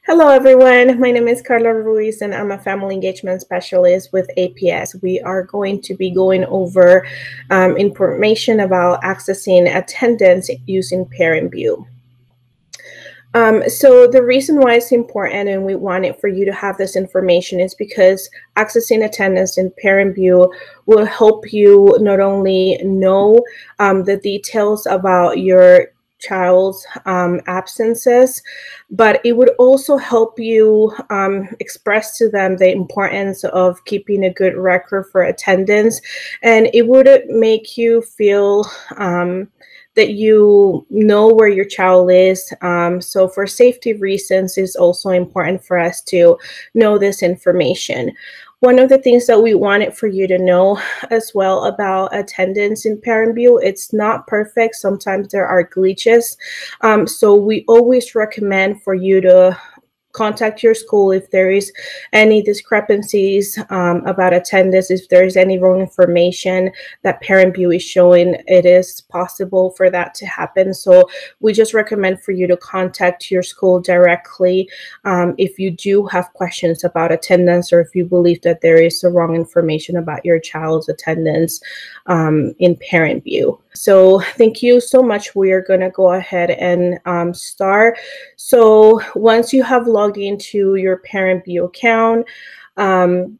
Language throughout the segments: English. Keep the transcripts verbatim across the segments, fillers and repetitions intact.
Hello, everyone. My name is Carla Ruiz, and I'm a family engagement specialist with A P S. We are going to be going over um, information about accessing attendance using ParentVue. Um, so the reason why it's important and we want it for you to have this information is because accessing attendance in ParentVue will help you not only know um, the details about your child's um, absences, but it would also help you um, express to them the importance of keeping a good record for attendance, and it would make you feel um, that you know where your child is. Um, so for safety reasons, it's also important for us to know this information. One of the things that we wanted for you to know as well about attendance in ParentVue, it's not perfect. Sometimes there are glitches. Um, so we always recommend for you to contact your school if there is any discrepancies um, about attendance, if there is any wrong information that ParentVue is showing. It is possible for that to happen. So we just recommend for you to contact your school directly um, if you do have questions about attendance, or if you believe that there is the wrong information about your child's attendance um, in ParentVue. So thank you so much. We are going to go ahead and um, start. So once you have logged into your ParentVue account, um,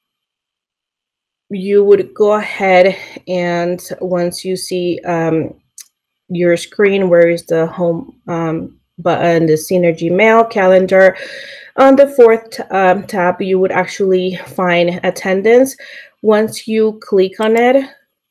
you would go ahead and once you see um, your screen where is the home um, button, the Synergy Mail calendar, on the fourth um, tab, you would actually find attendance. Once you click on it,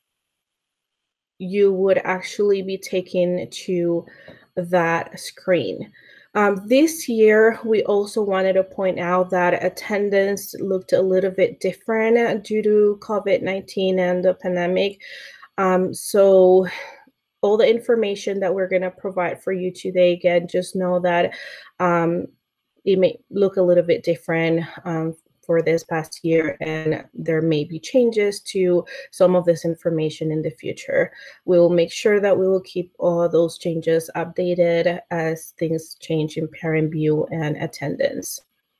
you would actually be taken to that screen. Um, this year, we also wanted to point out that attendance looked a little bit different due to COVID nineteen and the pandemic. Um, so all the information that we're going to provide for you today, again, just know that um, it may look a little bit different um, for this past year, and there may be changes to some of this information in the future. We will make sure that we will keep all those changes updated as things change in ParentVue and attendance.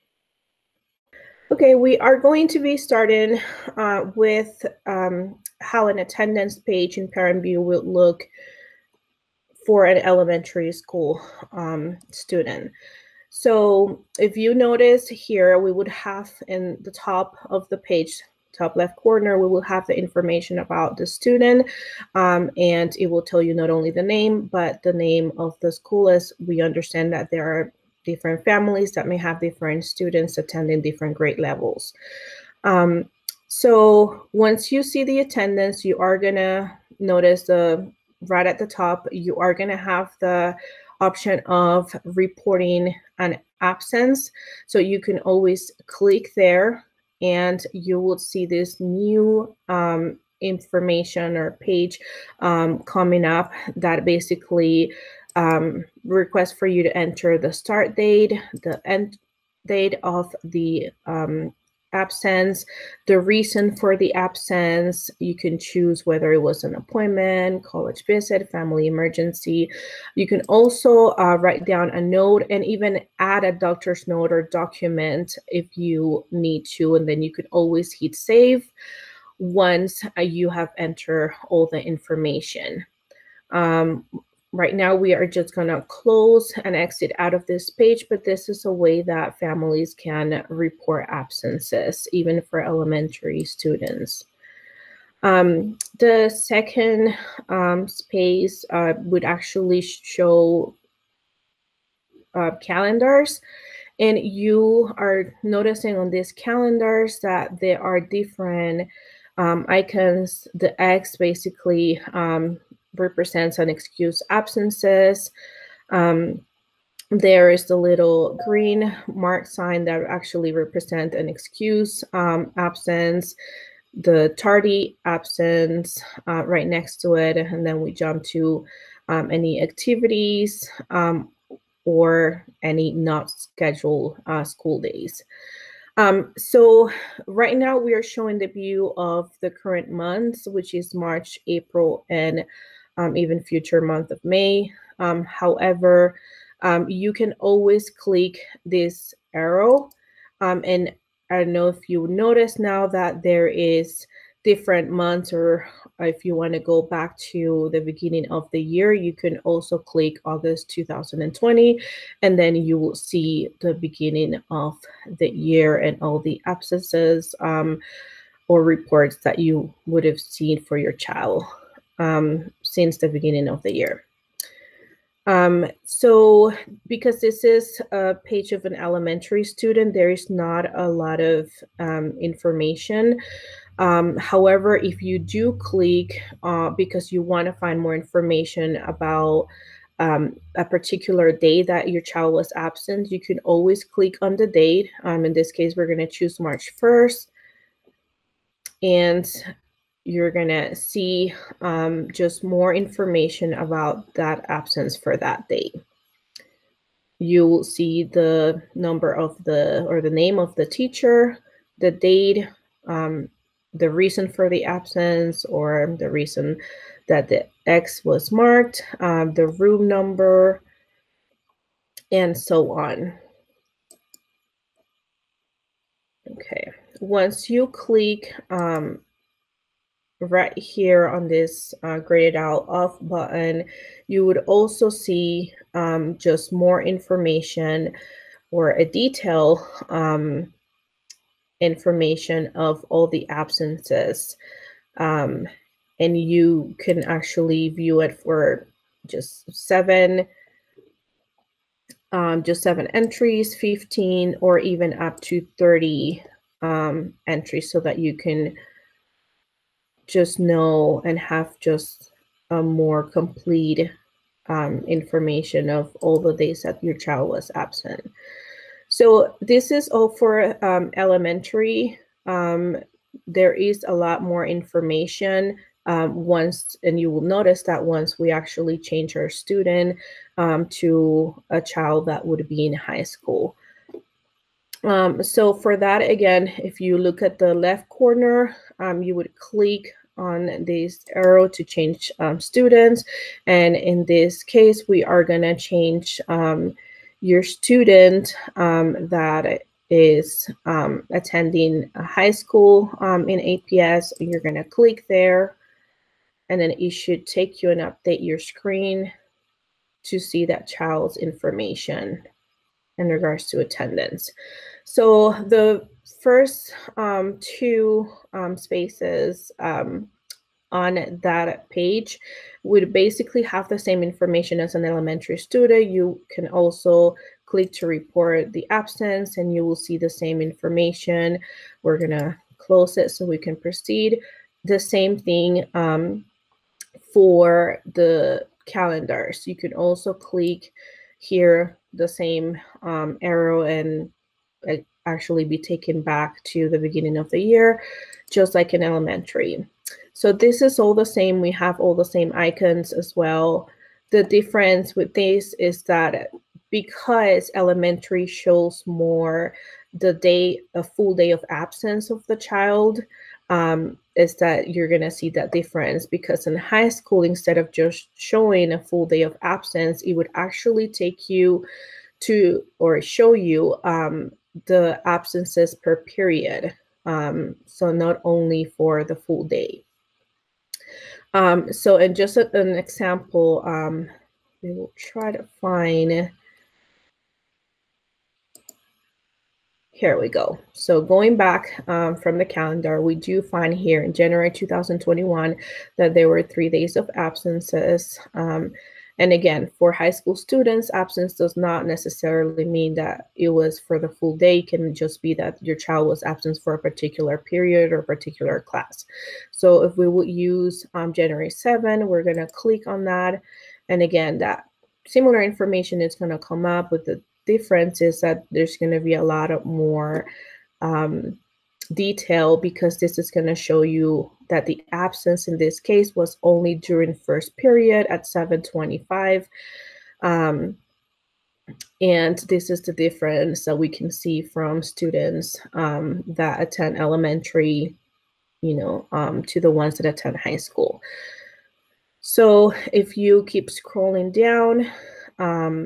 Okay, we are going to be starting uh, with um, how an attendance page in ParentVue will look for an elementary school um, student. So if you notice here, we would have in the top of the page, top left corner, we will have the information about the student, um, and it will tell you not only the name, but the name of the school, as we understand that there are different families that may have different students attending different grade levels. Um, so once you see the attendance, you are gonna notice the right at the top, you are gonna have the option of reporting an absence. So you can always click there and you will see this new um, information or page um, coming up that basically um, requests for you to enter the start date, the end date of the um, absence, the reason for the absence. You can choose whether it was an appointment, college visit, family emergency. You can also uh, write down a note and even add a doctor's note or document if you need to, and then you could always hit save once uh, you have entered all the information. Um, Right now, we are just going to close and exit out of this page, but this is a way that families can report absences, even for elementary students. Um, the second um, space uh, would actually show uh, calendars, and you are noticing on these calendars that there are different um, icons. The X basically um, represents unexcused absences. Um, there is the little green mark sign that actually represent an excuse um, absence, the tardy absence uh, right next to it, and then we jump to um, any activities um, or any not scheduled uh, school days. Um, so right now we are showing the view of the current months, which is March, April, and um, even future month of May. Um, however, um, you can always click this arrow. Um, and I don't know if you notice now that there is different months, or if you want to go back to the beginning of the year, you can also click August two thousand twenty, and then you will see the beginning of the year and all the absences um, or reports that you would have seen for your child um, since the beginning of the year. Um, so because this is a page of an elementary student, there is not a lot of um, information. Um, however, if you do click uh, because you want to find more information about um, a particular day that your child was absent, you can always click on the date. Um, in this case, we're going to choose March first. And you're going to see um, just more information about that absence for that day. You will see the number of the, or the name of the teacher, the date, um, the reason for the absence, or the reason that the X was marked, um, the room number, and so on. Okay, once you click um, right here on this uh, graded out off button, you would also see um, just more information or a detail um, information of all the absences. Um, and you can actually view it for just seven, um, just seven entries, fifteen, or even up to thirty um, entries, so that you can just know and have just a more complete um, information of all the days that your child was absent. So this is all for um, elementary. Um, there is a lot more information um, once, and you will notice that once we actually change our student um, to a child that would be in high school. Um, so for that, again, if you look at the left corner, um, you would click on this arrow to change um, students. And in this case, we are going to change um, your student um, that is um, attending a high school um, in A P S. You're going to click there, and then it should take you and update your screen to see that child's information in regards to attendance. So the first um, two um, spaces um, on that page would basically have the same information as an elementary student. You can also click to report the absence, and you will see the same information. We're gonna close it so we can proceed. The same thing um, for the calendars. You can also click here the same um, arrow and actually be taken back to the beginning of the year, just like in elementary. So this is all the same. We have all the same icons as well. The difference with this is that because elementary shows more the day, a full day of absence of the child, um, is that you're going to see that difference, because in high school, instead of just showing a full day of absence, it would actually take you to, or show you um, the absences per period. Um, so not only for the full day. Um, so, and just a, an example, um, we will try to find, here we go. So going back um, from the calendar, we do find here in January two thousand twenty-one that there were three days of absences. Um, and again, for high school students, absence does not necessarily mean that it was for the full day. It can just be that your child was absent for a particular period or particular class. So if we would use um, January seventh, we're going to click on that. And again, that similar information is going to come up. With the difference is that there's going to be a lot of more um, detail, because this is going to show you that the absence in this case was only during first period at seven twenty-five. Um, and this is the difference that we can see from students um, that attend elementary, you know, um, to the ones that attend high school. So if you keep scrolling down, um,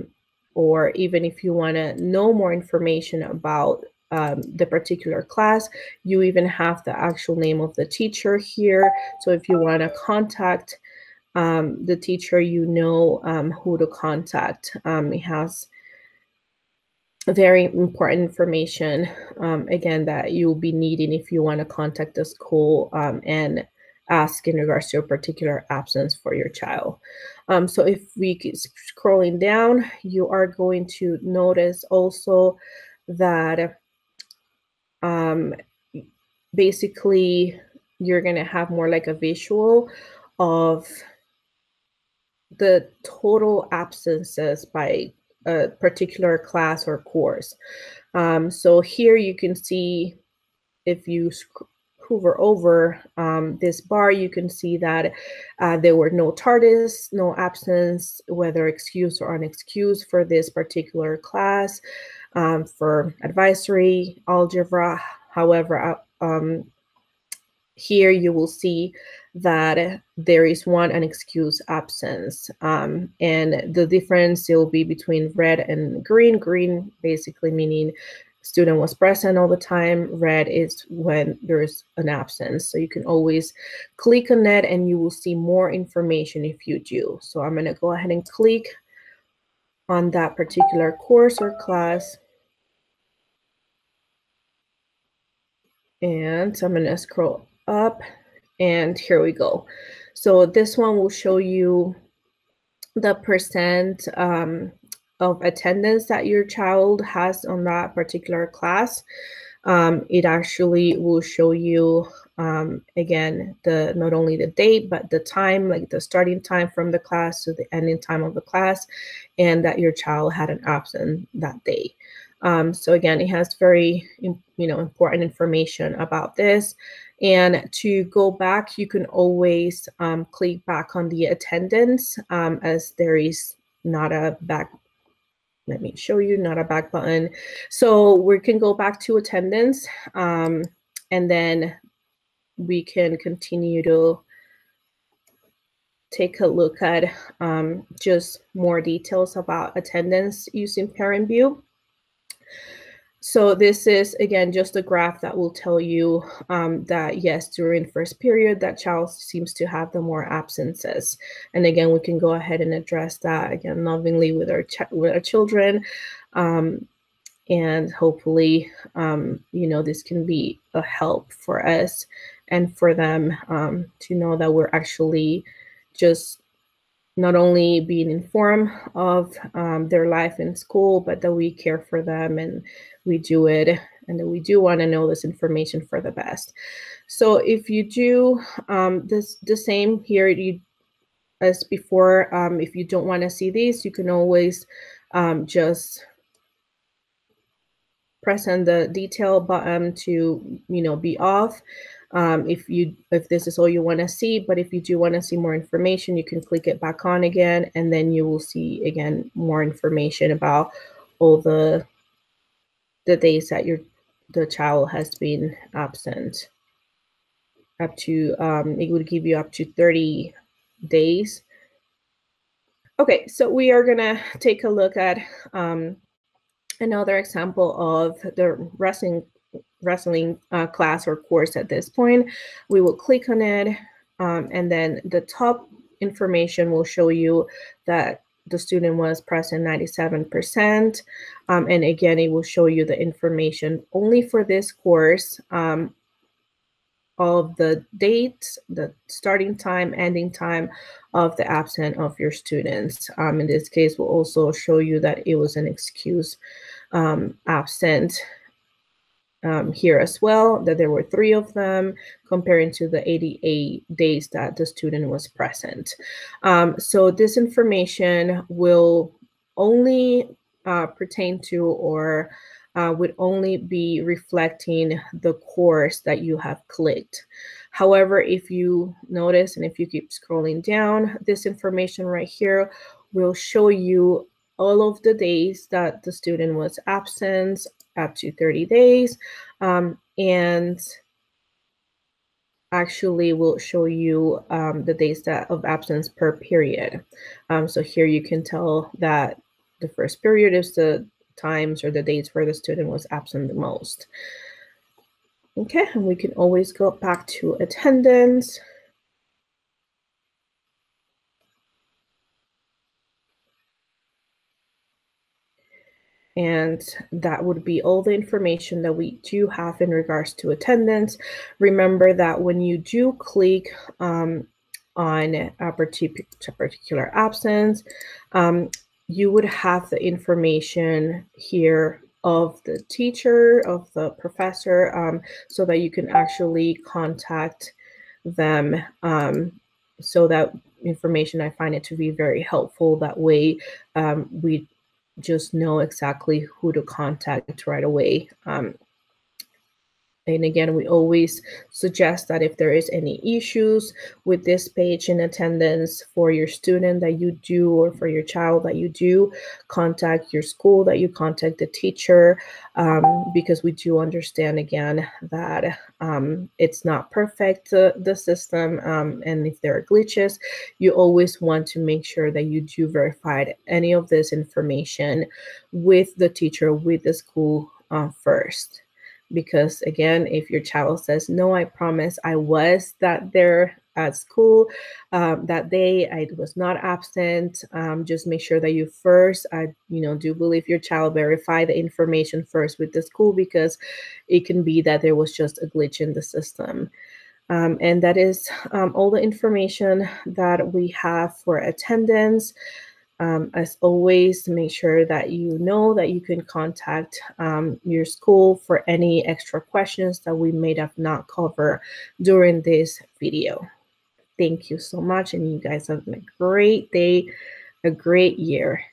or even if you want to know more information about um, the particular class, you even have the actual name of the teacher here. So if you want to contact um, the teacher, you know um, who to contact. Um, it has very important information, um, again, that you'll be needing if you want to contact the school um, and ask in regards to a particular absence for your child. Um, so if we keep scrolling down, you are going to notice also that um, basically you're going to have more like a visual of the total absences by a particular class or course. Um, so here you can see, if you hover over um, this bar, you can see that uh, there were no tardis, no absence, whether excused or unexcused for this particular class, um, for advisory, algebra. However, um, here you will see that there is one unexcused absence, um, and the difference will be between red and green. Green basically meaning student was present all the time. Red is when there's an absence. So you can always click on it and you will see more information if you do. So I'm going to go ahead and click on that particular course or class. And so I'm going to scroll up, and here we go. So this one will show you the percent um, of attendance that your child has on that particular class. Um, it actually will show you, um, again, the not only the date, but the time, like the starting time from the class to the ending time of the class, and that your child had an absence that day. Um, so again, it has very, you know, important information about this. And to go back, you can always um, click back on the attendance, um, as there is not a back. Let me show you, not a back button. So we can go back to attendance, um, and then we can continue to take a look at um, just more details about attendance using ParentVue. So this is, again, just a graph that will tell you um, that, yes, during first period, that child seems to have the more absences. And again, we can go ahead and address that, again, lovingly with our, ch with our children. Um, and hopefully, um, you know, this can be a help for us and for them um, to know that we're actually just not only being informed of um, their life in school, but that we care for them and we do it, and that we do want to know this information for the best. So if you do um, this the same here you as before, um, if you don't want to see these, you can always um, just press on the detail button to, you know, be off. Um, if you if this is all you want to see, but if you do want to see more information, you can click it back on again, and then you will see again more information about all the the days that your the child has been absent. Up to um, it would give you up to thirty days. Okay, so we are gonna take a look at um, another example of the wrestling wrestling uh, class or course. At this point, we will click on it, um, and then the top information will show you that the student was present ninety-seven percent, um, and again, it will show you the information only for this course, um, of the date, the starting time, ending time of the absent of your students. Um, in this case, we'll also show you that it was an excuse um, absent um, here as well, that there were three of them comparing to the eighty-eight days that the student was present. Um, so this information will only uh, pertain to or uh, would only be reflecting the course that you have clicked. However, if you notice and if you keep scrolling down, this information right here will show you all of the days that the student was absent, up to thirty days, um, and actually will show you um, the days that of absence per period. Um, so here you can tell that the first period is the times or the dates where the student was absent the most. Okay, and we can always go back to attendance. And that would be all the information that we do have in regards to attendance. Remember that when you do click um, on a particular absence, um, you would have the information here of the teacher, of the professor, um, so that you can actually contact them. Um, so that information, I find it to be very helpful. That way um, we just know exactly who to contact right away. Um, and again, we always suggest that if there is any issues with this page in attendance for your student that you do, or for your child that you do, contact your school, that you contact the teacher, um, because we do understand, again, that um, it's not perfect, uh, the system, um, and if there are glitches, you always want to make sure that you do verify any of this information with the teacher, with the school uh, first. Because again, if your child says, no, I promise I was that there at school um, that day, I was not absent, um, just make sure that you first, I you know, do believe your child, verify the information first with the school, because it can be that there was just a glitch in the system. Um, and that is um, all the information that we have for attendance. Um, as always, make sure that you know that you can contact um, your school for any extra questions that we may have not covered during this video. Thank you so much, and you guys have a great day, a great year.